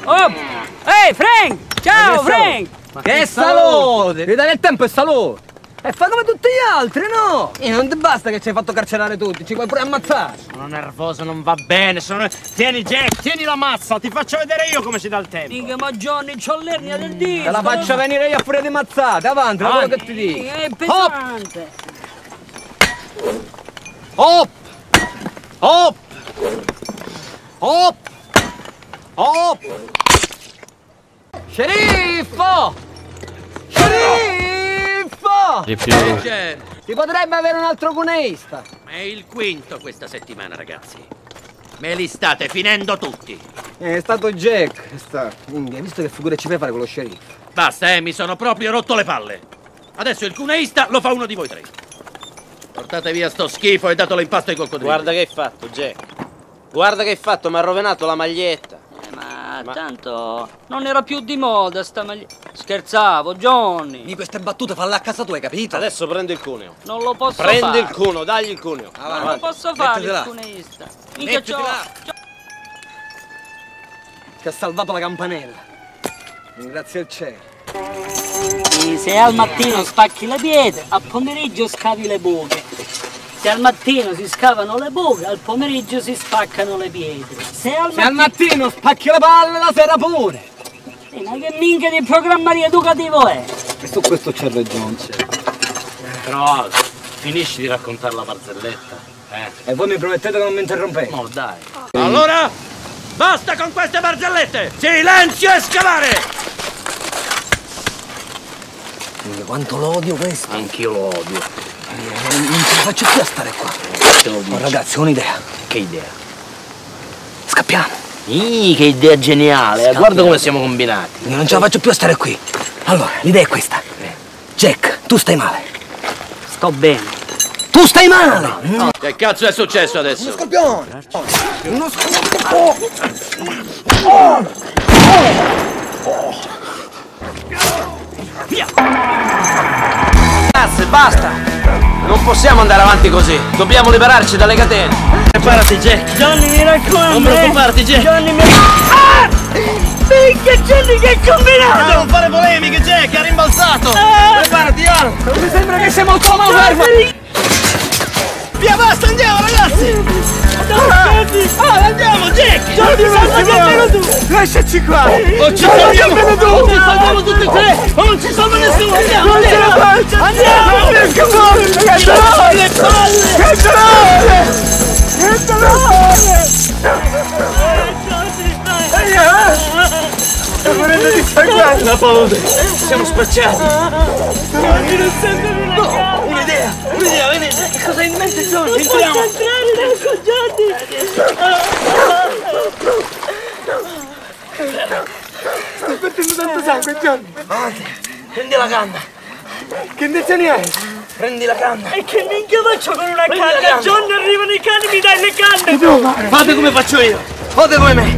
Oh! Ehi, Frank! Ciao, Frank! Ma che salute! Ridare il tempo è salute! E fa come tutti gli altri, no? E non ti basta che ci hai fatto carcerare tutti, ci puoi pure ammazzare! Sono nervoso, non va bene, Tieni Jack, tieni la mazza, ti faccio vedere io come si dà il tempo! Mica, ma Johnny, c'ho l'ernia del dito! Te la faccio venire io a furia di mazzate, avanti, da quello che ti dico! È pesante! Hop! Hop! Hop! Hop! Sceriffo! Sceriffo! Di più. Si potrebbe avere un altro cuneista! È il quinto questa settimana, ragazzi. Me li state finendo tutti. È stato Jack. Hai visto che figure ci fai fare con lo sceriffo? Basta, mi sono proprio rotto le palle. Adesso il cuneista lo fa uno di voi tre. Portate via sto schifo e datelo in pasto ai coccodrilli. Guarda che hai fatto, Jack. Guarda che hai fatto, mi ha rovinato la maglietta. Ma tanto non era più di moda sta maglietta. Scherzavo, Johnny. Di queste battute falle a casa tua, hai capito? Adesso prendo il cuneo. Non lo posso fare. Prendi il cuneo, dagli il cuneo. Non lo posso fare Mettetela. il cuneista. Mica c'ho. Ti ha salvato la campanella. Grazie al cielo. Se al mattino spacchi le pietre, al pomeriggio scavi le buche. Se al mattino si scavano le buche, al pomeriggio si spaccano le pietre. Se al mattino spacchi le palle, la sera pure. Ma che minchia di programma rieducativo è? E su questo c'è ragione. Però finisci di raccontare la barzelletta. E voi mi promettete che non mi interrompete? No, dai. Allora, basta con queste barzellette! Silenzio e scavare! Quanto lo odio questo! Anch'io lo odio. Non ce la faccio più a stare qua. Oh, ragazzi, ho un'idea. Che idea? Scappiamo. Che idea geniale, guarda come siamo combinati. Io non ce la faccio più a stare qui. Allora, l'idea è questa. Jack, tu stai male. Sto bene. Tu stai male! No. Che cazzo è successo adesso? Uno scorpione! Uno Ragazzi, basta! Non possiamo andare avanti così, dobbiamo liberarci dalle catene. Preparati, Jack. Johnny, mi raccomando. Non preoccuparti, Jack. Johnny, minchia, Johnny, che hai combinato? Non fare polemiche, Jack, ha rimbalzato. Preparati, Ivano. Mi sembra che siamo al coma, fermo! Via, basta, andiamo, ragazzi. Andiamo, Jack. Johnny, tu. Lasciaci qua! O ci salviamo tutti e tre, o non ci salva nessuno. Andiamo, Non ce la faccio! Andiamo! Non riesco a muovermi! Che le palle. Che dolore! Che dolore! Sto morendo di sangue! La paura, siamo spacciati. Johnny, non sento più la gamba. Un'idea, venite. Che cosa hai in mente, Johnny? Entriamo. Ecco, Johnny. Sto perdendo tanto sangue, Johnny! Prendi la canna. Che intenzioni hai? Prendi la canna. E che minchia faccio con una canna? canna. Johnny, arrivano i cani, mi dai le canne! Che devo fare? Fate come faccio io. Fate come me.